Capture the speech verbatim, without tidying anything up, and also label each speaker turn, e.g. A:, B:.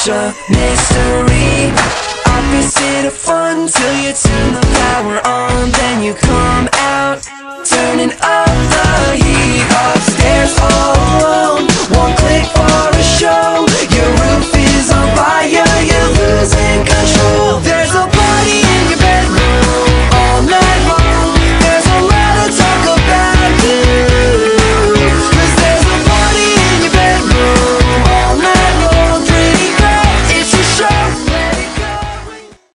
A: such a mystery. Opposite of fun till you turn the power on, then you come out, turning up